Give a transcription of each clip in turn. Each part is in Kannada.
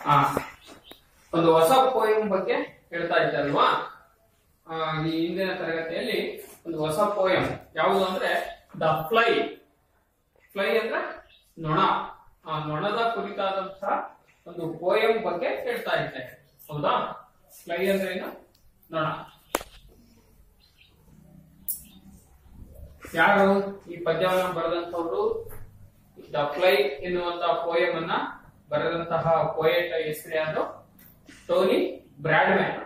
ಆ ಒಂದು ಹೊಸ ಪೋಯಂ ಬಗ್ಗೆ ಹೇಳ್ತಾ ಇದ್ದೆ ಅಲ್ವಾ. ಈ ಹಿಂದಿನ ತರಗತಿಯಲ್ಲಿ ಒಂದು ಹೊಸ ಪೋಯಂ ಯಾವುದು ಅಂದ್ರೆ ದ ಫ್ಲೈ. ಫ್ಲೈ ಅಂದ್ರೆ ನೊಣ. ಆ ನೊಣದ ಕುರಿತಾದಂತಹ ಒಂದು ಪೋಯಂ ಬಗ್ಗೆ ಹೇಳ್ತಾ ಇದ್ದೆ, ಹೌದಾ. ಫ್ಲೈ ಅಂದ್ರೆ ಏನು? ನೊಣ. ಯಾರು ಈ ಪದ್ಯವನ್ನು ಬರೆದಂತವರು? ದ ಫ್ಲೈ ಎನ್ನುವಂತಹ ಪೋಯಂ ಅನ್ನ ಬರೆದಂತಹ ಪೋಯೆಟ್ ಹೆಸರು ಯಾರು? ಟೋನಿ ಬ್ರಾಡ್ಮ್ಯಾನ್.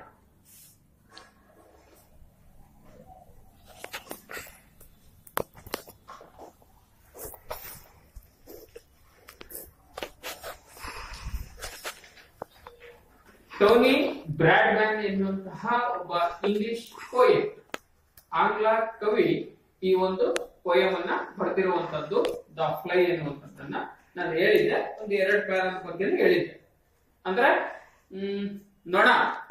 ಟೋನಿ ಬ್ರಾಡ್ಮ್ಯಾನ್ ಎನ್ನುವಂತಹ ಒಬ್ಬ ಇಂಗ್ಲಿಷ್ ಪೋಯೆಟ್, ಆಂಗ್ಲ ಕವಿ ಈ ಒಂದು ಪೋಯಂ ಅನ್ನ ಬರೆದಿರುವಂತದ್ದು ದ ಫ್ಲೈ ಎನ್ನುವಂಥದ್ದನ್ನ ನಾನು ಹೇಳಿದ್ದೆ. ಒಂದು 2 ಪ್ಯಾರಾ ಬಗ್ಗೆ ಹೇಳಿದ್ದೆ. ಅಂದ್ರೆ ನೊಣ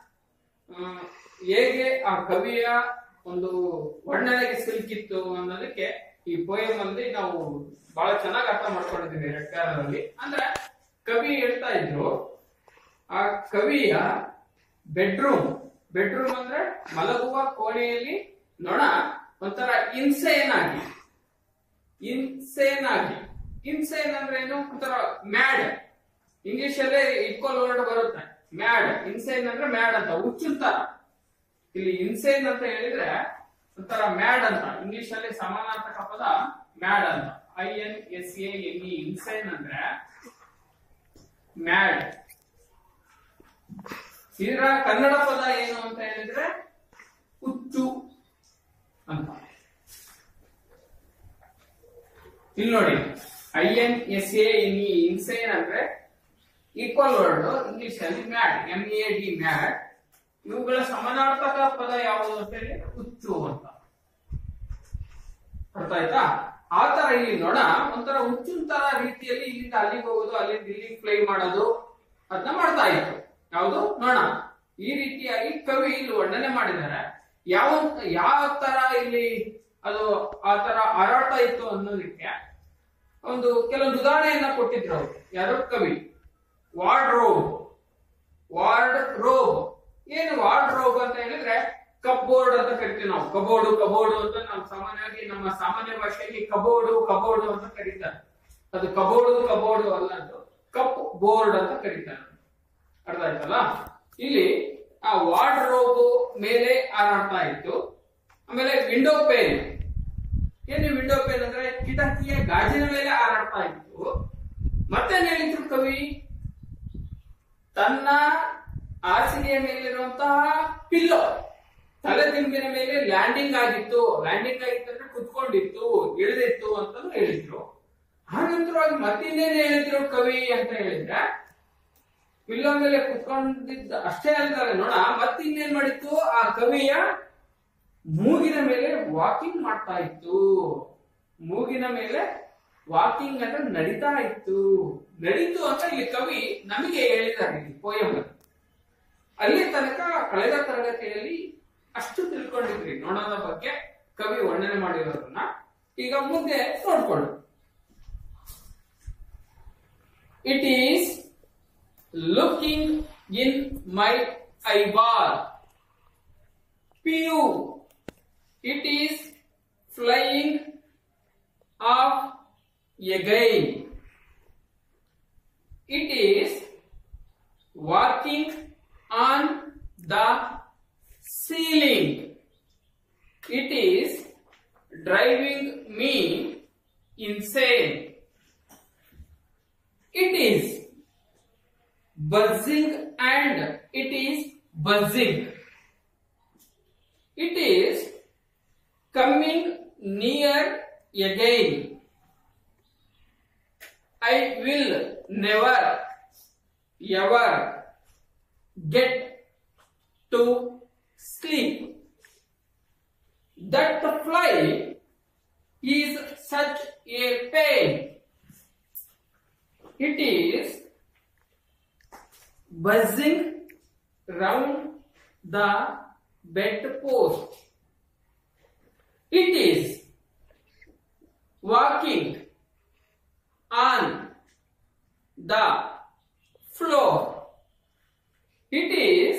ಹೇಗೆ ಆ ಕವಿಯ ಒಂದು ವರ್ಣನೆಗೆ ಸಿಲುಕಿತ್ತು ಅನ್ನೋದಕ್ಕೆ ಈ ಪೋಯಂ ಅಲ್ಲಿ ನಾವು ಬಹಳ ಚೆನ್ನಾಗಿ ಅರ್ಥ ಮಾಡ್ಕೊಂಡಿದ್ದೀವಿ 2 ಪ್ಯಾರಾದಲ್ಲಿ. ಅಂದ್ರೆ ಕವಿ ಹೇಳ್ತಾ ಇದ್ರು, ಆ ಕವಿಯ ಬೆಡ್ರೂಮ್ ಅಂದ್ರೆ ಮಲಗುವ ಕೋಣೆಯಲ್ಲಿ ನೊಣ ಒಂಥರ ಇನ್ಸೇನ್ ಆಗಿ ಇನ್ಸೇನ್ ಅಂದ್ರೆ ಏನು? ಒಂಥರ ಮ್ಯಾಡ್. ಇಂಗ್ಲಿಷ್ ಅಲ್ಲೇ ಈಕ್ವಲ್ ವರ್ಡ್ ಬರುತ್ತೆ, ಮ್ಯಾಡ್. ಇನ್ಸೇನ್ ಅಂದ್ರೆ ಮ್ಯಾಡ್ ಅಂತ, ಹುಚ್ಚುಂತರ. ಇಲ್ಲಿ ಇನ್ಸೇನ್ ಅಂತ ಹೇಳಿದ್ರೆ ಒಂಥರ ಮ್ಯಾಡ್ ಅಂತ, ಇಂಗ್ಲಿಷ್ ಅಲ್ಲಿ ಸಮಾನಾರ್ಥಕ ಪದ ಮ್ಯಾಡ್ ಅಂತ. INSANE ಇನ್ಸೇನ್ ಅಂದ್ರೆ ಮ್ಯಾಡ್. ಇದರ ಕನ್ನಡ ಪದ ಏನು ಅಂತ ಹೇಳಿದ್ರೆ ಹುಚ್ಚು ಅಂತ. ಇಲ್ಲಿ ನೋಡಿ, INSANE ಇನ್ಸೇನ್ ಅಂದ್ರೆ ಈಕ್ವಲ್ ವರ್ಡ್ ಇಂಗ್ಲಿಷ್ ಅಲ್ಲಿ ಮ್ಯಾಡ್, MAD ಮ್ಯಾಡ್. ಇವುಗಳ ಸಮಾನಾರ್ಥಕ ಪದ ಯಾವುದು ಅಂತ ಹೇಳಿ ಹುಚ್ಚು ಅಂತ. ಅರ್ಥ ಆಯ್ತಾ? ಆ ತರ ಇಲ್ಲಿ ನೊಣ ಒಂಥರ ಹುಚ್ಚುಂತರ ರೀತಿಯಲ್ಲಿ ಇಲ್ಲಿಂದ ಅಲ್ಲಿಗೆ ಹೋಗೋದು, ಅಲ್ಲಿಂದ ಇಲ್ಲಿಗೆ ಫ್ಲೈ ಮಾಡೋದು, ಅದನ್ನ ಮಾಡ್ತಾ ಇತ್ತು. ಯಾವುದು? ನೊಣ. ಈ ರೀತಿಯಾಗಿ ಕವಿ ಇಲ್ಲಿ ವರ್ಣನೆ ಮಾಡಿದ್ದಾರೆ. ಯಾವ ತರ ಇಲ್ಲಿ ಅದು ಆ ತರ ಹಾರಾಟ ಇತ್ತು ಅನ್ನೋದಕ್ಕೆ ಒಂದು ಕೆಲವೊಂದು ಉದಾಹರಣೆಯನ್ನ ಕೊಟ್ಟಿದ್ರು ಅವರು. ಯಾರು? ಕವಿ. ವಾರ್ಡ್ರೋಬ್. ಏನು ವಾರ್ಡ್ರೋಬ್ ಅಂತ ಹೇಳಿದ್ರೆ ಕಬೋರ್ಡ್ ಅಂತ ಕರಿತೀವಿ ನಾವು. ಕಬೋರ್ಡು ಅಂತ ನಾವು ಸಾಮಾನ್ಯವಾಗಿ ನಮ್ಮ ಸಾಮಾನ್ಯ ಭಾಷೆಯಲ್ಲಿ ಕಬೋರ್ಡು ಅಂತ ಕರೀತಾರೆ. ಅದು ಕಬೋರ್ಡು ಅಲ್ಲ, ಅದು ಕಪ್ ಬೋರ್ಡ್ ಅಂತ ಕರೀತಾರೆ. ಅರ್ಥ ಆಯ್ತಲ್ಲ? ಇಲ್ಲಿ ಆ ವಾರ್ಡ್ರೋಬ್ ಮೇಲೆ ಹಾರಾಡ್ತಾ ಇತ್ತು. ಆಮೇಲೆ ವಿಂಡೋ ಪೇನ್. ಏನು ವಿಂಡೋ ಪೇನ್ ಅಂದ್ರೆ ಕಿಟಕಿಯ ಗಾಜಿನ ಮೇಲೆ ಹಾರಾಡ್ತಾ ಇತ್ತು. ಮತ್ತೇನ್ ಹೇಳಿದ್ರು ಕವಿ? ತನ್ನ ಹಾಸಿಗೆಯ ಮೇಲಿರುವಂತಹ ಪಿಲ್ಲೋ, ತಲೆದಿಂಬಿನ ಮೇಲೆ ಲ್ಯಾಂಡಿಂಗ್ ಆಗಿತ್ತು ಅಂದ್ರೆ ಕುತ್ಕೊಂಡಿತ್ತು, ಇಳಿದಿತ್ತು ಅಂತಾನು ಹೇಳಿದ್ರು. ಆನಂತರವಾಗಿ ಮತ್ತಿನ್ನೇನು ಹೇಳಿದ್ರು ಕವಿ ಅಂತ ಹೇಳಿದ್ರೆ, ಪಿಲ್ಲೋ ಮೇಲೆ ಕುತ್ಕೊಂಡಿದ್ದ ಅಷ್ಟೇ ಅಂತಾರೆ ನೋಡ, ಮತ್ತಿನ್ನೇನ್ ಮಾಡಿತ್ತು? ಆ ಕವಿಯ ಮೂಗಿನ ಮೇಲೆ ವಾಕಿಂಗ್ ಮಾಡ್ತಾ ಇತ್ತು. ಮೂಗಿನ ಮೇಲೆ ವಾಕಿಂಗ್ ಅಂತ ನಡೀತಾ ನಡೀತು ಅಂತ ಇಲ್ಲಿ ಕವಿ ನಮಗೆ ಹೇಳಿದ್ದಾರೆ ಈ ಪೋಯಂ. ಅಲ್ಲಿ ತನಕ ಕಳೆದ ತರಗತಿಯಲ್ಲಿ ಅಷ್ಟು ತಿಳ್ಕೊಂಡಿದ್ರಿ ನೊಣದ ಬಗ್ಗೆ ಕವಿ ವರ್ಣನೆ ಮಾಡಿರೋದನ್ನ. ಈಗ ಮುಂದೆ ನೋಡ್ಕೊಳ್ಳು. It is looking in my eyeball. Pew. It is flying off again. It is walking on the ceiling. It is driving me insane. It is buzzing and it is buzzing. It is coming near again. I will never ever get to sleep. That fly is such a pain. It is buzzing round the bedpost. It is walking on the floor. It is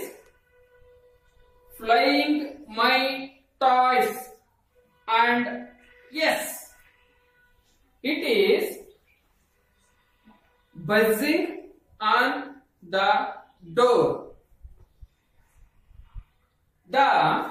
flying my toys. And yes, it is buzzing on the door. The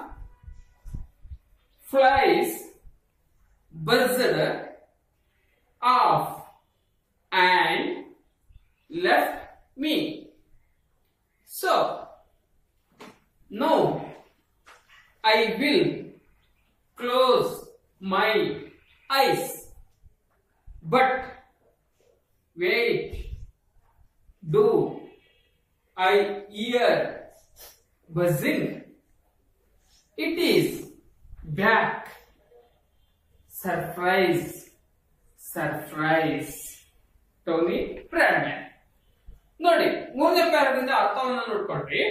flies buzzed off and left me. So now I will close my eyes. But wait, do I hear buzzing? It is back. Surprise, surprise. Tony Bradman. ನೋಡಿ, ಮೂರನೇ ಪ್ಯಾರಾದಿಂದ ಅರ್ಥವನ್ನು ನೋಡ್ಕೊಂಡ್ರಿ.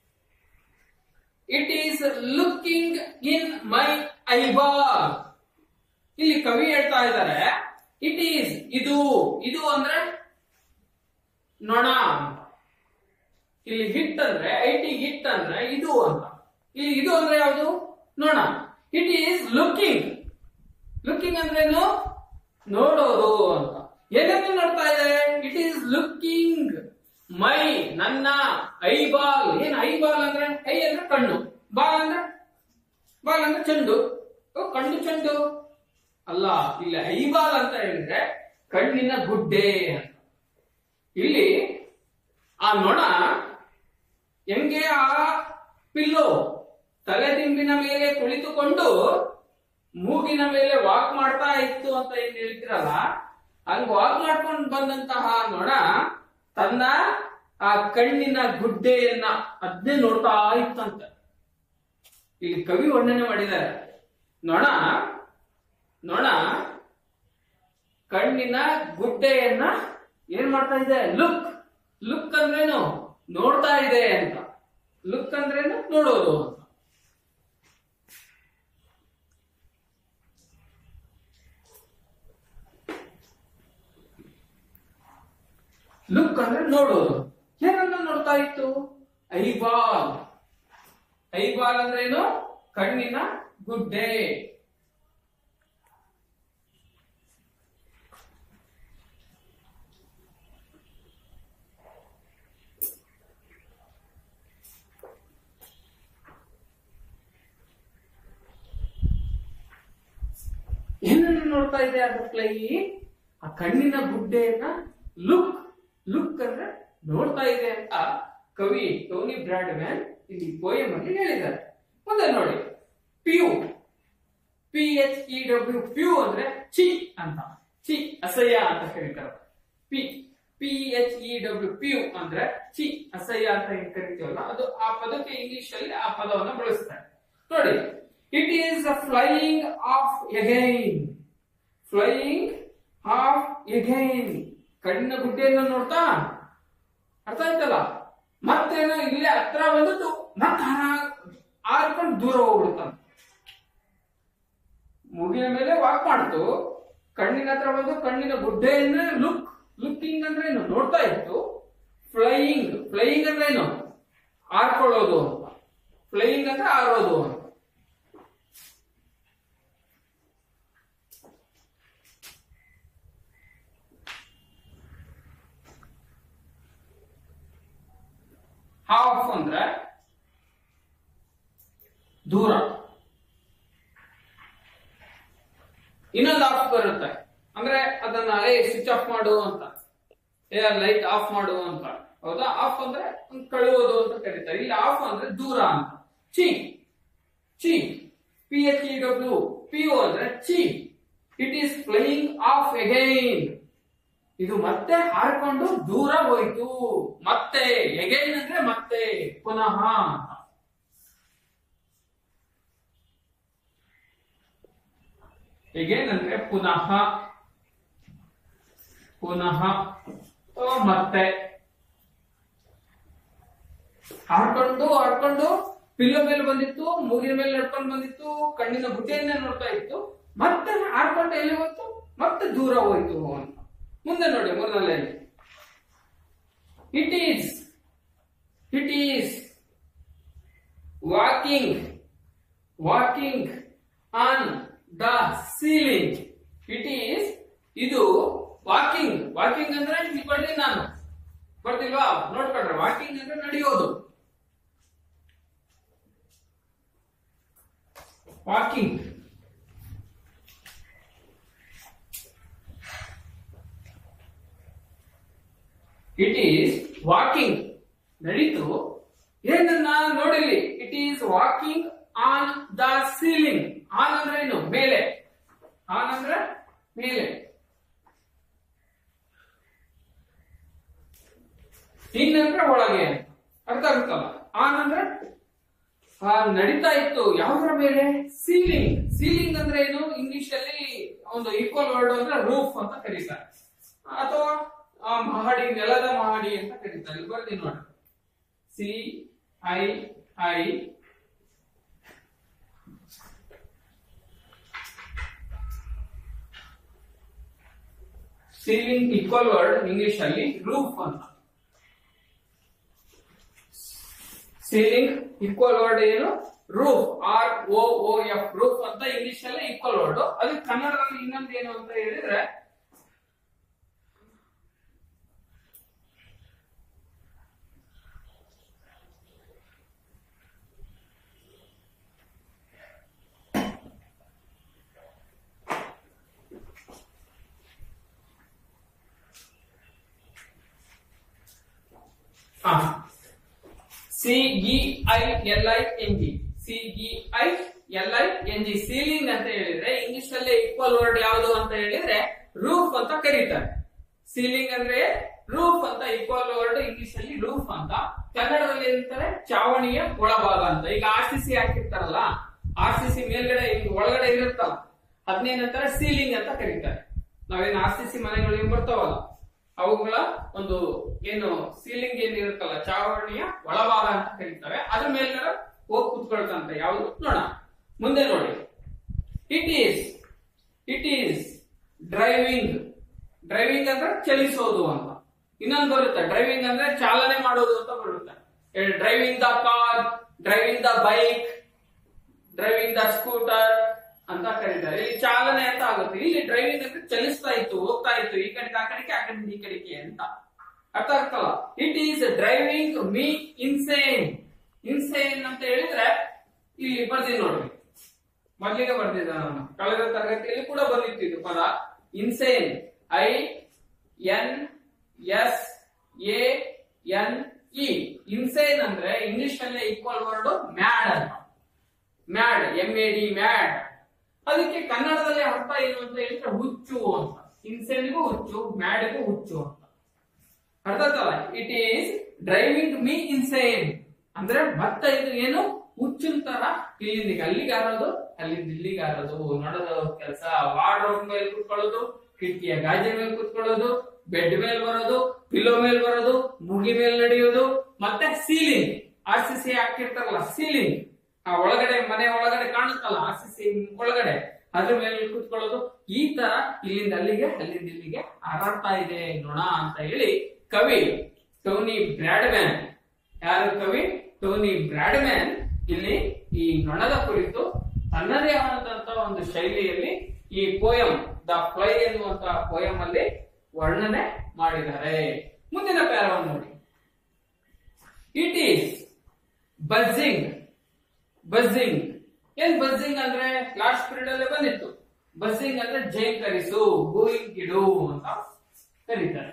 It is looking in my eyeball. ಇಲ್ಲಿ ಕವಿ ಹೇಳ್ತಾ ಇದ್ದಾರೆ, ಇಟ್ ಈಸ್ ಇದು, ಇದು ಅಂದ್ರೆ ನೊಣ ಅಂತ. ಇಲ್ಲಿ ಹಿಟ್ ಅಂದ್ರೆ ಹಿಟ್ ಅಂದ್ರೆ ಇದು ಅಂತ. ಇಲ್ಲಿ ಇದು ಅಂದ್ರೆ ಯಾವುದು? ನೊಣ. It is looking. ಲುಕಿಂಗ್ ಅಂದ್ರೇನು? ನೋಡೋದು ಅಂತ. ಏನನ್ನು ನೋಡ್ತಾ ಇದೆ? ಇಟ್ ಈಸ್ ಲುಕಿಂಗ್ ಮೈ, ನನ್ನ ಐಬಾಲ್. ಏನ್ ಐಬಾಲ್ ಅಂದ್ರೆ? ಐ ಅಂದ್ರೆ ಕಣ್ಣು, ಬಾಲ್ ಅಂದ್ರೆ ಚೆಂಡು. ಕಣ್ಣು ಚೆಂಡು ಅಲ್ಲ, ಇಲ್ಲಿ ಐಬಾಲ್ ಅಂತ ಹೇಳಿದ್ರೆ ಕಣ್ಣಿನ ಗುಡ್ಡೆ ಅಂತ. ಇಲ್ಲಿ ಆ ನೊಣ ಹೆಂಗೆ ಆ ಪಿಲ್ಲೋ ತಲೆದಿಂಬಿನ ಮೇಲೆ ಕುಳಿತುಕೊಂಡು ಮೂಗಿನ ಮೇಲೆ ವಾಕ್ ಮಾಡ್ತಾ ಇತ್ತು ಅಂತ ಏನ್ ಹೇಳ್ತಿರಲ್ಲ, ಹಂಗ ವಾಕ್ ಮಾಡ್ಕೊಂಡು ಬಂದಂತಹ ನೊಣ ತನ್ನ ಆ ಕಣ್ಣಿನ ಗುಡ್ಡೆಯನ್ನ ಅದನ್ನೇ ನೋಡ್ತಾ ಇತ್ತಂತ. ಇಲ್ಲಿ ಕವಿ ವರ್ಣನೆ ಮಾಡಿದ್ದಾರೆ. ನೊಣ ಕಣ್ಣಿನ ಗುಡ್ಡೆಯನ್ನ ಏನ್ ಮಾಡ್ತಾ ಇದೆ? ಲುಕ್ ಅಂದ್ರೇನು? ನೋಡ್ತಾ ಇದೆ ಅಂತ. ಲುಕ್ ಅಂದ್ರೇನು? ನೋಡೋದು ಅಂತ. ಲುಕ್ ಅಂದ್ರೆ ನೋಡೋದು. ಏನನ್ನ ನೋಡ್ತಾ ಇತ್ತು? ಐಬಾಲ್. ಐಬಾಲ್ ಅಂದ್ರೇನು? ಕಣ್ಣಿನ ಗುಡ್ಡೆ. ಏನನ್ನ ನೋಡ್ತಾ ಇದೆ ಅದು ಫ್ಲೈ? ಆ ಕಣ್ಣಿನ ಗುಡ್ಡೆಯನ್ನ ಲುಕ್ ಅಂದ್ರೆ ನೋಡ್ತಾ ಇದೆ ಅಂತ ಕವಿ ಟೋನಿ ಬ್ರಾಡ್ಮ್ಯಾನ್ ಇಲ್ಲಿ ಪೋಯಮ್ ಅಲ್ಲಿ ಹೇಳಿದ್ದಾರೆ. ಮುಂದೆ ನೋಡಿ, ಪ್ಯೂ, PHEW, ಪ್ಯೂ ಅಂದ್ರೆ ಚಿ ಅಂತ. ಚಿ ಅಸಹ್ಯ ಅಂತ ಕರೀತಾರೆ. PHEW, ಪ್ಯೂ ಅಂದ್ರೆ ಚಿ ಅಸಹ್ಯ ಅಂತ ಏನ್ ಕರಿತೀವಲ್ಲ, ಅದು ಆ ಪದಕ್ಕೆ ಇಂಗ್ಲಿಷ್ ಅಲ್ಲಿ ಆ ಪದವನ್ನು ಬಳಸ್ತಾರೆ. ನೋಡಿ, it is flying off again. Flying off again. ಕಣ್ಣಿನ ಗುಡ್ಡೆಯನ್ನು ನೋಡ್ತಾ, ಅರ್ಥ ಆಯ್ತಲ್ಲ? ಮತ್ತೇನೋ ಇಲ್ಲೇ ಹತ್ರ ಬಂದು ಮತ್ತೆ ಹಾರ್ಕೊಂಡು ದೂರ ಹೋಗ್ಬಿಡ್ತಾನೆ. ಮೂಗಿನ ಮೇಲೆ ವಾಕ್ ಮಾಡ್ತು, ಕಣ್ಣಿನ ಹತ್ರ ಬಂದು ಕಣ್ಣಿನ ಗುಡ್ಡೆಯನ್ನ ಲುಕಿಂಗ್ ಅಂದ್ರೆ ಏನು? ನೋಡ್ತಾ ಇತ್ತು. ಫ್ಲೈಯಿಂಗ್ ಅಂದ್ರೆ ಏನು? ಹಾರ್ಕೊಳ್ಳೋದು ಅಂತ. ಫ್ಲೈಯಿಂಗ್ ಅಂದ್ರೆ ಹಾರೋದು ಅಂತ. ಹಾಫ್ ಅಂದ್ರೆ ದೂರ. ಇನ್ನೊಂದು ಆಫ್ ಬರುತ್ತೆ ಅಂದ್ರೆ ಅದನ್ನ ಸ್ವಿಚ್ ಆಫ್ ಮಾಡು ಅಂತ, ಲೈಟ್ ಆಫ್ ಮಾಡು ಅಂತ. ಹೌದಾ? ಆಫ್ ಅಂದ್ರೆ ಕಳುವುದು ಅಂತ ಕರೀತಾರೆ. ಇಲ್ಲಿ ಆಫ್ ಅಂದ್ರೆ ದೂರ ಅಂತ. ಚಿ PHEW, PO ಅಂದ್ರೆ ಚಿ. It is flying off again. ಇದು ಮತ್ತೆ ಹಾರ್ಕೊಂಡು ದೂರ ಹೋಯ್ತು. ಮತ್ತೆ ಎಗೈನ್ ಅಂದ್ರೆ ಮತ್ತೆ, ಪುನಃ. ಎಗೈನ್ ಅಂದ್ರೆ ಪುನಃ, ಮತ್ತೆ. ಹಾರ್ಕೊಂಡು ಪಿಲ್ಲೋ ಮೇಲೆ ಬಂದಿತ್ತು, ಮೂಗಿನ ಮೇಲೆ ನಡ್ಕೊಂಡು ಬಂದಿತ್ತು, ಕಣ್ಣಿನ ಗುಡ್ಡೆಯನ್ನೇ ನೋಡ್ತಾ ಇತ್ತು. ಮತ್ತೆ ಹಾರ್ಕೊಂಡು ಎಲ್ಲಿ ಹೋಯ್ತು? ಮತ್ತೆ ದೂರ ಹೋಯ್ತು ಅಂತ. ಮುಂದೆ ನೋಡಿ, ಮೂರನೇ line. It is it is walking on the ceiling. It is ಇದು ವಾಕಿಂಗ್ ಅಂದ್ರೆ ಇಲ್ಲಿ ಬರ್ತೀನಿ ನಾನು, ಬರ್ತಿಲ್ವಾ? ನೋಡ್ಕೊಂಡ್ರೆ ವಾಕಿಂಗ್ ಅಂದ್ರೆ ನಡೆಯೋದು. ವಾಕಿಂಗ್ ಇಟ್ ಈಸ್ ವಾಕಿಂಗ್ ನಡೀತು. ಏನನ್ನ ನೋಡಿಲಿ, it is walking on the ceiling. On ಅಂದ್ರೆ ಏನು? ಮೇಲೆ. ಆನ್ ಅಂದ್ರೆ ಮೇಲೆ. ಇನ್ ಅಂದ್ರೆ ಒಳಗೆ, ಅರ್ಥ ಆಗುತ್ತಲ್ಲ? ಆನ್ ಅಂದ್ರೆ ನಡೀತಾ ಇತ್ತು. ಯಾವುದರ ಮೇಲೆ? ಸೀಲಿಂಗ್. ಸೀಲಿಂಗ್ ಅಂದ್ರೆ ಏನು? ಇಂಗ್ಲಿಷ್ ಅಲ್ಲಿ ಒಂದು ಈಕ್ವಲ್ ವರ್ಡ್ ಅಂದ್ರೆ ರೂಫ್ ಅಂತ ಕರೀತಾರೆ, ಅಥವಾ ಮಹಡಿ, ನೆಲದ ಮಹಡಿ ಅಂತ ಕರೀತಾರೆ. ಇಲ್ಲಿ ಬರ್ತೀನಿ ನೋಡಿ, CII ceiling equal word English ಅಲ್ಲಿ ರೂಫ್ ಅಂತ. ಸೀಲಿಂಗ್ ಈಕ್ವಲ್ ವರ್ಡ್ ಏನು? ರೂಫ್, ROOF, ರೂಫ್ ಅಂತ ಇಂಗ್ಲಿಷ್ ಅಲ್ಲಿ ಈಕ್ವಲ್ ವರ್ಡ್. ಅದು ಕನ್ನಡದಲ್ಲಿ ಇನ್ನೊಂದು ಏನು ಅಂತ ಹೇಳಿದ್ರೆ CEILING. ಸೀಲಿಂಗ್ ಅಂತ ಹೇಳಿದ್ರೆ ಇಂಗ್ಲಿಷ್ ಅಲ್ಲಿ ಈಕ್ವಲ್ ವರ್ಡ್ ಯಾವುದು ಅಂತ ಹೇಳಿದ್ರೆ ರೂಫ್ ಅಂತ ಕರೀತಾರೆ. ಸೀಲಿಂಗ್ ಅಂದ್ರೆ ರೂಫ್ ಅಂತ ಈಕ್ವಲ್ ವರ್ಡ್ ಇಂಗ್ಲಿಷ್ ಅಲ್ಲಿ ರೂಫ್ ಅಂತ. ಕನ್ನಡದಲ್ಲಿ ಏನಂತಾರೆ? ಚಾವಣಿಯ ಒಳಭಾಗ ಅಂತ. ಈಗ RCC ಹಾಕಿರ್ತಾರಲ್ಲ, RCC ಮೇಲ್ಗಡೆ ಒಳಗಡೆ ಇರುತ್ತಲ್ಲ, ಅದನ್ನೇನಂತಾರೆ? ಸೀಲಿಂಗ್ ಅಂತ ಕರೀತಾರೆ. ನಾವೇನು RCC ಮನೆಗಳು ಏನ್ ಬರ್ತಾವಲ್ಲ, ಅವುಗಳ ಒಂದು ಏನು ಸೀಲಿಂಗ್ ಏನಿರುತ್ತಲ್ಲ, ಚಾವಣಿಯ ಒಳಭಾಗ ಅಂತ ಕರೀತಾರೆ. ಅದ್ರ ಮೇಲ್ಗಡೆ ಹೋಗಿ ಕೂತ್ಕೊಳ್ತಂತೆ. ಯಾವುದು ನೋಡ, ಮುಂದೆ ನೋಡಿ. ಇಟ್ ಈಸ್ ಡ್ರೈವಿಂಗ್ ಅಂದ್ರೆ ಚಲಿಸೋದು ಅಂತ. ಇನ್ನೊಂದು ಬರುತ್ತೆ, ಡ್ರೈವಿಂಗ್ ಅಂದ್ರೆ ಚಾಲನೆ ಮಾಡೋದು ಅಂತ ಬರುತ್ತೆ. Driving the car, driving the bike, driving the scooter ಅಂತ ಕರೀತಾರೆ. ಇಲ್ಲಿ ಚಾಲನೆ ಅಂತ ಆಗುತ್ತೆ. ಇಲ್ಲಿ ಡ್ರೈವಿಂಗ್ ಅಂದ್ರೆ ಚಲಿಸ್ತಾ ಇತ್ತು, ಹೋಗ್ತಾ ಇತ್ತು, ಈ ಕಡೆಗೆ ಆ ಕಡೆಗೆ, ಆ ಕಡೆಗೆ ಈ ಕಡೆಗೆ ಅಂತ. ಅರ್ಥ ಆಗ್ತಲ್ಲ? It is driving me insane. Insane ಅಂತ ಹೇಳಿದ್ರೆ ಇಲ್ಲಿ ಬರ್ತೀನಿ ನೋಡ್ರಿ, ಮೊದಲಿಗೆ ಬರ್ತಿದ್ದ ನಾನು ಕಳೆದ ತರಗತಿಯಲ್ಲಿ ಕೂಡ ಬಂದಿತ್ತು ಇದು ಪದ. Insane, INSANE. ಇನ್ಸೇನ್ ಅಂದ್ರೆ ಇಂಗ್ಲಿಷ್ ಅಲ್ಲೇ ಈಕ್ವಲ್ ವರ್ಡ್ ಮ್ಯಾಡ್ ಅಂತ. Mad, MAD, mad. ಅದಕ್ಕೆ ಕನ್ನಡದಲ್ಲಿ ಅರ್ಥ ಏನು ಅಂತ ಹೇಳಿದ್ರೆ ಹುಚ್ಚು ಅಂತ. ಇನ್ಸೇನ್ಗೂ ಹುಚ್ಚು, ಮ್ಯಾಡ್ಗೂ ಹುಚ್ಚು ಅಂತ. ಅರ್ಥ ಆಯ್ತಲ್ಲ? It is driving me insane ಅಂದ್ರೆ ಮತ್ತೆ ಇದು ಏನು? ಹುಚ್ಚಿನ ತರ ಇಲ್ಲಿಂದ ಅಲ್ಲಿಗೆ ಆರೋದು, ಅಲ್ಲಿಂದ ಇಲ್ಲಿಗೆ ಆರೋದು, ನೋಡೋದು ಕೆಲಸ. ವಾರ್ಡ್ರೋಬ್ ಮೇಲೆ ಕೂತ್ಕೊಳ್ಳೋದು, ಕಿಟಕಿಯ ಗಾಜಿನ ಮೇಲೆ ಕೂತ್ಕೊಳ್ಳೋದು, ಬೆಡ್ ಮೇಲೆ ಬರೋದು, ಪಿಲೋ ಮೇಲೆ ಬರೋದು, ಮುಗಿ ಮೇಲೆ ನಡೆಯೋದು, ಮತ್ತೆ ಸೀಲಿಂಗ್. RCC ಹಾಕಿರ್ತಾರಲ್ಲ ಸೀಲಿಂಗ್, ಆ ಒಳಗಡೆ ಮನೆ ಒಳಗಡೆ ಕಾಣುತ್ತಲ್ಲ RCC ಒಳಗಡೆ, ಅದ್ರ ಮೇಲೆ ಕೂತ್ಕೊಳ್ಳೋದು. ಈ ತರ ಇಲ್ಲಿಂದ ಅಲ್ಲಿಗೆ, ಅಲ್ಲಿಂದ ಇಲ್ಲಿಗೆ ಹಾರಾಡ್ತಾ ಇದೆ ನೊಣ ಅಂತ ಹೇಳಿ ಕವಿ ಟೋನಿ ಬ್ರಾಡ್ಮ್ಯಾನ್, ಯಾರು ಕವಿ? ಟೋನಿ ಬ್ರಾಡ್ಮ್ಯಾನ್ ಇಲ್ಲಿ ಈ ನೊಣದ ಕುರಿತು ತನ್ನದೇ ಆದಂತಹ ಒಂದು ಶೈಲಿಯಲ್ಲಿ ಈ ಪೋಯಂ ದ ಫ್ಲೈ ಎನ್ನುವಂತಹ ಪೋಯಂ ಅಲ್ಲಿ ವರ್ಣನೆ ಮಾಡಿದ್ದಾರೆ. ಮುಂದಿನ ಪ್ಯಾರವನ್ನು ನೋಡಿ. It is buzzing. ಏನ್ ಬಜ್ಜಿಂಗ್ ಅಂದ್ರೆ ಲಾಸ್ಟ್ ಪೀರಿಯಡ್ ಅಲ್ಲೇ ಬಂದಿತ್ತು. ಬಜ್ಜಿಂಗ್ ಅಂದ್ರೆ ಜೇಂಕರಿಸು, ಗೋಯಿಂಗ್ ಇಡು ಅಂತ ಕರೀತಾರೆ.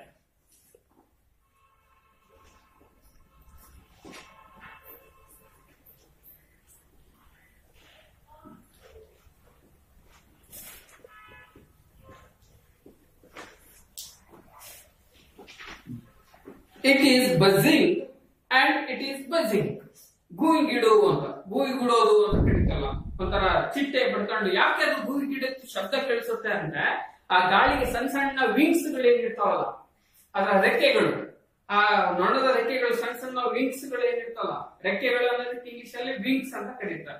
It is buzzing and it is buzzing. ಗೂಯಿಗಿಡು ಅಂತ, ಗೂಯಿಗಿಡೋದು ಅಂತ ಕರೀತಲ್ಲ, ಒಂಥರ ಚಿಟ್ಟೆ ಬಡ್ಕೊಂಡು. ಯಾಕೆ ಅದು ಗೂಯಿಗಿಡಕ್ಕೆ ಶಬ್ದ ಕೇಳಿಸುತ್ತೆ ಅಂದ್ರೆ ಆ ಗಾಳಿಗೆ ಸಣ್ಣ ಸಣ್ಣ ವಿಂಗ್ಸ್ ಗಳು ಏನಿರ್ತಾವಲ್ಲ, ಅದರ ರೆಕ್ಕೆಗಳು, ಆ ನೊಣದ ರೆಕ್ಕೆಗಳು, ಸಣ್ಣ ಸಣ್ಣ ವಿಂಗ್ಸ್ ಗಳು ಏನಿರ್ತಾವಲ್ಲ, ರೆಕ್ಕೆಗಳು ಅನ್ನೋದಕ್ಕೆ ಇಂಗ್ಲಿಷ್ ಅಲ್ಲಿ ವಿಂಗ್ಸ್ ಅಂತ ಕರೀತಾರೆ.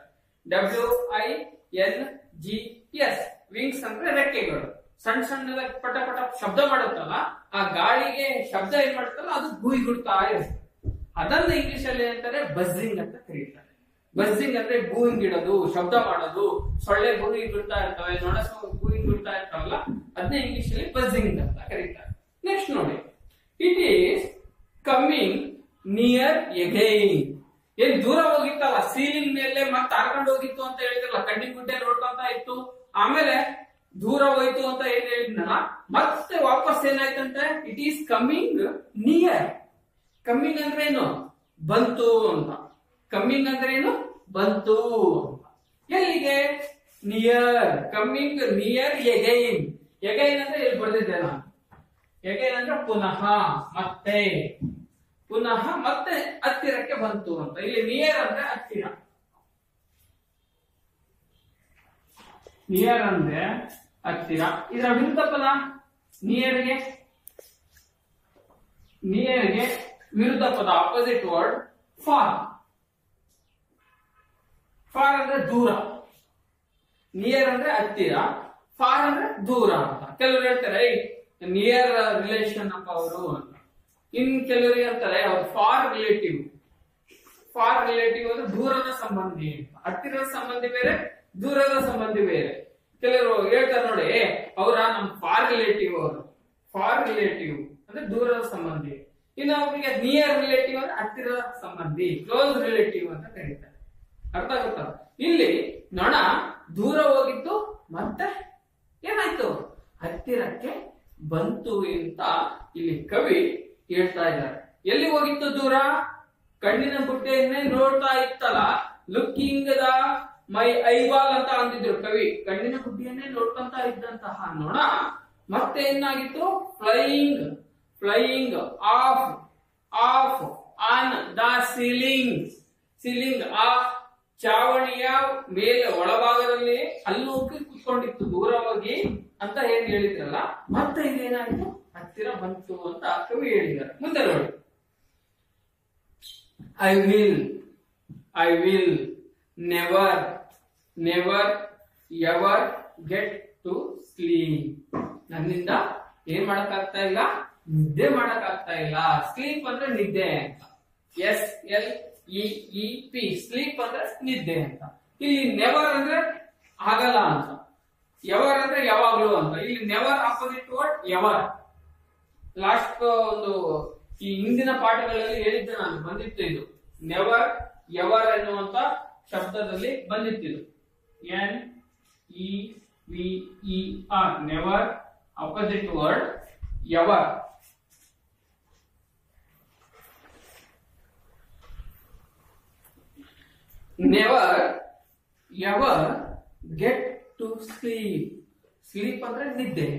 WINGS. ವಿಂಗ್ಸ್ ಅಂದ್ರೆ ರೆಕ್ಕೆಗಳು. ಸಣ್ಣ ಸಣ್ಣದ ಪಟ ಪಟ ಶಬ್ದ ಮಾಡುತ್ತಲ್ಲ, ಆ ಗಾಳಿಗೆ ಶಬ್ದ ಏನ್ ಮಾಡುತ್ತಲ್ಲ ಅದು ಗೂಯಿಗುಡ್ತಾ ಇರುತ್ತೆ. ಅದನ್ನ ಇಂಗ್ಲಿಷ್ ಅಲ್ಲಿ ಏನಂತಾರೆ ಬಜ್ಜಿಂಗ್ ಅಂತ ಕರೀತಾರೆ. ಬಜ್ಜಿಂಗ್ ಅಂದ್ರೆ ಗೂಯಿಂಗ್ ಇಡೋದು, ಶಬ್ದ ಮಾಡೋದು. ಸೊಳ್ಳೆ ಗೂಯಿಂಗ್ ಬಿಡ್ತಾ ಇರ್ತವೆ, ನೊಣ ಗೂಯಿಂಗ್ ಬಿಡ್ತಾ ಇರ್ತಾವಲ್ಲ, ಅದನ್ನೇ ಇಂಗ್ಲಿಷ್ ಅಲ್ಲಿ ಬಜ್ಜಿಂಗ್ ಅಂತ ಕರೀತಾರೆ. ನೆಕ್ಸ್ಟ್ ನೋಡಿ, it is coming near again. ಏನ್ ದೂರ ಹೋಗಿತ್ತಲ್ಲ, ಸೀಲಿಂಗ್ ಮೇಲೆ ಮತ್ತೆ ಹಾರ್ಕೊಂಡು ಹೋಗಿತ್ತು ಅಂತ ಹೇಳಿದ್ರಲ್ಲ, ಕಣ್ಣಿನ ಗುಡ್ಡೆ ನೋಡ್ಕೊಂತ ಇತ್ತು, ಆಮೇಲೆ ದೂರ ಹೋಯ್ತು ಅಂತ ಏನ್ ಹೇಳಿದ್ನಲ್ಲ, ಮತ್ತೆ ವಾಪಸ್ ಏನಾಯ್ತಂತೆ, it is coming near. Coming ಅಂದ್ರೆ ಏನು, ಬಂತು ಅಂತ. ಕಮ್ಮಿಂಗ್ ಅಂದ್ರೆ ಏನು, ಬಂತು ಅಂತ. ಎಲ್ಲಿಗೆ, near. Coming near again. Again ಅಂದ್ರೆ ಇಲ್ಲಿ ಬರ್ದಿದ್ದೆ ನಾನು. ಎಗೈನ್ ಅಂದ್ರೆ ಪುನಃ, ಮತ್ತೆ, ಪುನಃ ಮತ್ತೆ ಹತ್ತಿರಕ್ಕೆ ಬಂತು ಅಂತ. ಇಲ್ಲಿ ನಿಯರ್ ಅಂದ್ರೆ ಹತ್ತಿರ. ನಿಯರ್ ಅಂದ್ರೆ ಹತ್ತಿರ. ಇದರ ವಿರುದ್ಧ ಪದ ನಿಯರ್ಗೆ, ನಿಯರ್ಗೆ ವಿರುದ್ಧ ಪದ ಆಪೋಸಿಟ್ ವರ್ಡ್ ಫಾರ್. ಫಾರ್ ಅಂದ್ರೆ ದೂರ. ನಿಯರ್ ಅಂದ್ರೆ ಹತ್ತಿರ, ಫಾರ್ ಅಂದ್ರೆ ದೂರ ಅಂತ. ಕೆಲವರು ಹೇಳ್ತಾರೆ ನಿಯರ್ ರಿಲೇಷನ್ ಅಪ್ಪ ಅವರು ಅಂತ. ಇನ್ ಕೆಲವರು ಹೇಳ್ತಾರೆ ಅವ್ರು ಫಾರ್ ರಿಲೇಟಿವ್. ಫಾರ್ ರಿಲೇಟಿವ್ ಅಂದ್ರೆ ದೂರದ ಸಂಬಂಧಿ ಅಂತ. ಹತ್ತಿರದ ಸಂಬಂಧಿ ಬೇರೆ, ದೂರದ ಸಂಬಂಧಿ ಬೇರೆ. ಕೆಲವರು ಹೇಳ್ತಾರೆ ನೋಡಿ, ಅವರ ನಮ್ ಫಾರ್ ರಿಲೇಟಿವ್ ಅವರು. ಫಾರ್ ರಿಲೇಟಿವ್ ಅಂದ್ರೆ ದೂರದ ಸಂಬಂಧಿ. ಇನ್ನು ಅವರಿಗೆ ನಿಯರ್ ರಿಲೇಟಿವ್ ಅಂದ್ರೆ ಹತ್ತಿರದ ಸಂಬಂಧಿ, ಕ್ಲೋಸ್ ರಿಲೇಟಿವ್ ಅಂತ ಕರೀತಾರೆ. ಅರ್ಥ ಆಗುತ್ತಾ? ಇಲ್ಲಿ ನೊಣ ದೂರ ಹೋಗಿತ್ತು, ಮತ್ತೆ ಏನಾಯ್ತು, ಹತ್ತಿರಕ್ಕೆ ಬಂತು ಅಂತ ಇಲ್ಲಿ ಕವಿ ಹೇಳ್ತಾ ಇದ್ದಾರೆ. ಎಲ್ಲಿ ಹೋಗಿತ್ತು ದೂರ, ಕಣ್ಣಿನ ಗುಡ್ಡೆಯನ್ನೇ ನೋಡ್ತಾ ಇತ್ತಲ್ಲ, ಲುಕಿಂಗ್ ದ ಮೈ ಐಬಾಲ್ ಅಂತ ಅಂದಿದ್ರು ಕವಿ. ಕಣ್ಣಿನ ಗುಡ್ಡೆಯನ್ನೇ ನೋಡ್ಕೊಂತ ಇದ್ದಂತಹ ನೊಣ ಮತ್ತೆ ಏನಾಗಿತ್ತು, flying, flying off, off on the ceiling. Ceiling ಆ ಚಾವಣಿಯ ಮೇಲೆ ಒಳಭಾಗದಲ್ಲಿ ಅಲ್ಲಿ ಹೋಗಿ ಕುತ್ಕೊಂಡಿತ್ತು ದೂರವಾಗಿ ಅಂತ ಏನ್ ಹೇಳಿದ್ರಲ್ಲ, ಮತ್ತೆ ಇದೇನಾಯ್ತು, ಹತ್ತಿರ ಬಂತು ಅಂತ ಕವಿ ಹೇಳಿದ್ದಾರೆ. ಮುಂದೆ ನೋಡಿ, I will, I will never, never ever get to sleep. ನನ್ನಿಂದ ಏನ್ ಮಾಡಕ್ಕಾಗ್ತಾ ಇಲ್ಲ, ನಿದ್ದೆ ಮಾಡಕ್ಕಾಗ್ತಾ ಇಲ್ಲ. ಸ್ಲೀಪ್ ಅಂದ್ರೆ ನಿದ್ದೆ ಅಂತ. SLEEP, ಸ್ಲೀಪ್ ಅಂದ್ರೆ ನಿದ್ದೆ ಅಂತ. ಇಲ್ಲಿ ನೆವರ್ ಅಂದ್ರೆ ಆಗಲ್ಲ ಅಂತ, ಎವರ್ ಅಂದ್ರೆ ಯಾವಾಗ್ಲೂ ಅಂತ. ಇಲ್ಲಿ never opposite word ever. Last ಒಂದು ಈ ಹಿಂದಿನ ಪಾಠಗಳಲ್ಲಿ ಹೇಳಿದ್ದೆ ನಾನು, ಬಂದಿತ್ತು ಇದು. ನೆವರ್ ಎವರ್ ಎನ್ನುವಂತ ಶಬ್ದದಲ್ಲಿ ಬಂದಿತ್ತು. NEVER, never opposite word ever. Never ever get to sleep. Sleep ಅಂದ್ರೆ ನಿದ್ದೆ.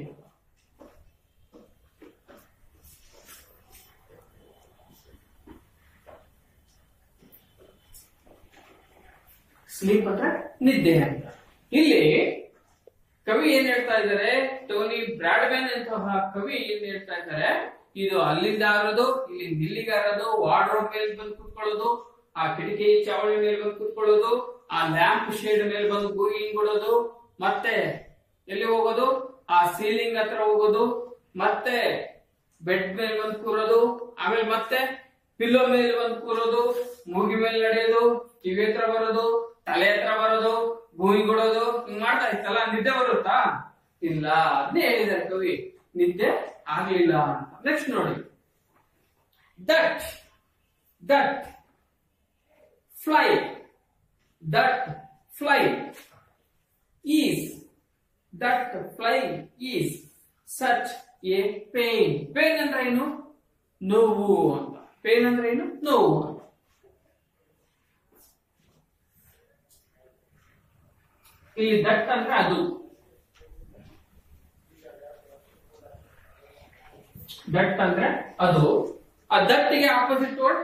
ಸ್ಲೀಪ್ ಅಂದ್ರೆ ನಿದ್ದೆ ಅಂತ. ಇಲ್ಲಿ ಕವಿ ಏನ್ ಹೇಳ್ತಾ ಇದ್ದಾರೆ, ಟೋನಿ ಬ್ರಾಡ್ಮ್ಯಾನ್ ಅಂತಹ ಕವಿ ಏನ್ ಹೇಳ್ತಾ ಇದ್ದಾರೆ, ಇದು ಅಲ್ಲಿಂದ ಆರೋದು, ಇಲ್ಲಿಂದ ಇಲ್ಲಿಗೆ ಆರೋದು, ವಾರ್ಡ್ರೋಬ್ ಮೇಲೆ ಬಂದು ಕುತ್ಕೊಳ್ಳೋದು, ಆ ಕಿಟಕಿ ಚಾವಣಿ ಮೇಲೆ ಬಂದು ಕುತ್ಕೊಳ್ಳೋದು, ಆ ಲ್ಯಾಂಪ್ ಶೇಡ್ ಮೇಲೆ ಬಂದು ಗೂಯಿಂಗ್ ಕೊಡೋದು, ಮತ್ತೆ ಎಲ್ಲಿ ಹೋಗೋದು, ಆ ಸೀಲಿಂಗ್ ಹತ್ರ ಹೋಗೋದು, ಮತ್ತೆ ಬೆಡ್ ಮೇಲೆ ಬಂದು ಕೂರೋದು, ಆಮೇಲೆ ಮತ್ತೆ ಪಿಲ್ಲೋ ಮೇಲೆ ಬಂದು ಕೂರೋದು, ಮೂಗಿ ಮೇಲೆ ನಡೆಯೋದು, ಕಿವಿ ಹತ್ರ ಬರೋದು, ತಲೆ ಹತ್ರ ಬರೋದು, ಗೂಯಿಂಗ್ ಕೊಡೋದು, ಹಿಂಗ್ ಮಾಡ್ತಾ ಇತ್ತಲ್ಲ, ನಿದ್ದೆ ಬರುತ್ತಾ? ಇಲ್ಲ. ಅದನ್ನೇ ಹೇಳಿದ್ದಾರೆ ಕವಿ, ನಿದ್ದೆ ಆಗ್ಲಿಲ್ಲ ಅಂತ. ನೆಕ್ಸ್ಟ್ ನೋಡಿ, that, that fly, that fly is, that fly is such a pain. Pain ಅಂದ್ರೆ ಏನು, ನೋವು ಅಂತ. ಪೇನ್ ಅಂದ್ರೆ ಏನು, ನೋವು ಅಂತ. ಇಲ್ಲಿ ದಟ್ ಅಂದ್ರೆ ಅದು, ದಟ್ ಅಂದ್ರೆ ಅದು. ಆ ದಟ್ಟಿಗೆ ಆಪೋಸಿಟ್ ವರ್ಡ್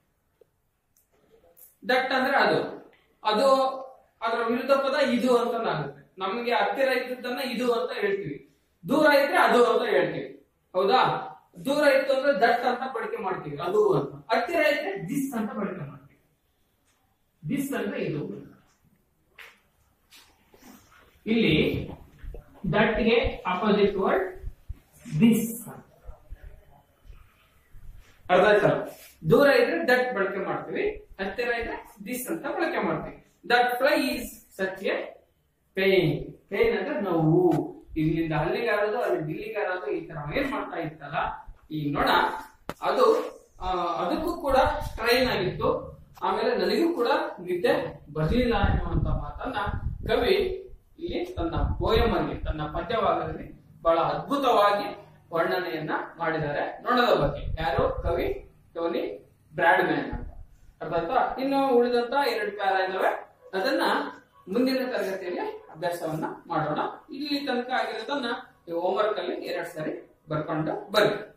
ದಟ್ ಅಂದ್ರೆ ಅದು. ಅದು ಅದರ ವಿರುದ್ಧ ಪದ ಇದು ಅಂತ ಆಗುತ್ತೆ. ನಮ್ಗೆ ಹತ್ತಿರ ಇದ್ದದನ್ನ ಇದು ಅಂತ ಹೇಳ್ತೀವಿ, ದೂರ ಇದ್ರೆ ಅದು ಅಂತ ಹೇಳ್ತೀವಿ. ಹೌದಾ? ದೂರ ಇತ್ತು ಅಂದ್ರೆ ದಟ್ ಅಂತ ಬಳಕೆ ಮಾಡ್ತೀವಿ, ಅದು ಅಂತ. ಹತ್ತಿರ ಇದ್ರೆ ದಿಸ್ ಅಂತ ಬಳಕೆ ಮಾಡ್ತೀವಿ. ದಿಸ್ ಅಂದ್ರೆ ಇದು. ಇಲ್ಲಿ ದಟ್ಗೆ ಆಪೋಸಿಟ್ ವರ್ಡ್ ದಿಸ್. ಅರ್ಥ ಆಯ್ತಲ್ಲ. ದೂರ ಇದ್ರೆ ದಟ್ ಬಳಕೆ ಮಾಡ್ತೀವಿ, ಹತ್ತಿರ ಇದ್ರೆ ದಿಸ್ ಅಂತ ಬಳಕೆ ಮಾಡ್ತೀವಿ. That fly is such a pain. Pain ಅಂದ್ರೆ ನೋವು. ಇಲ್ಲಿಂದ ಅಲ್ಲಿಗೆ ಆಗೋದು, ಅಲ್ಲಿ ಇಲ್ಲಿಗೆ ಆಗೋದು, ಈ ತರ ಏನ್ ಮಾಡ್ತಾ ಇತ್ತಲ್ಲ ಈ ನೊಣ, ಅದು ಅದಕ್ಕೂ ಕೂಡ ಸ್ಟ್ರೈನ್ ಆಗಿತ್ತು. ಆಮೇಲೆ ನನಗೂ ಕೂಡ ನಿದ್ದೆ ಬರ್ಲಿಲ್ಲ ಎನ್ನುವಂತ ಮಾತನ್ನ ಕವಿ ಇಲ್ಲಿ ತನ್ನ ಪೋಯಂ ಅಲ್ಲಿ, ತನ್ನ ಪದ್ಯವಾಗದಲ್ಲಿ ಬಹಳ ಅದ್ಭುತವಾಗಿ ವರ್ಣನೆಯನ್ನ ಮಾಡಿದ್ದಾರೆ ನೊಣದ ಬಗ್ಗೆ. ಯಾರು? ಕವಿ ಟೋನಿ ಬ್ರಾಡ್ಮ್ಯಾನ್ ಅಂತ. ಅರ್ಥ ಆಯ್ತಾ? ಇನ್ನು ಉಳಿದಂತ 2 ಪ್ಯಾರಾ ಇದಾವೆ, ಅದನ್ನ ಮುಂದಿನ ತರಗತಿಯಲ್ಲಿ ಅಭ್ಯಾಸವನ್ನ ಮಾಡೋಣ. ಇಲ್ಲಿ ತನಕ ಆಗಿರೋದನ್ನ ಹೋಮ್ ವರ್ಕ್ ಅಲ್ಲಿ 2 ಸಾರಿ ಬರ್ಕೊಂಡು ಬರ್ರಿ.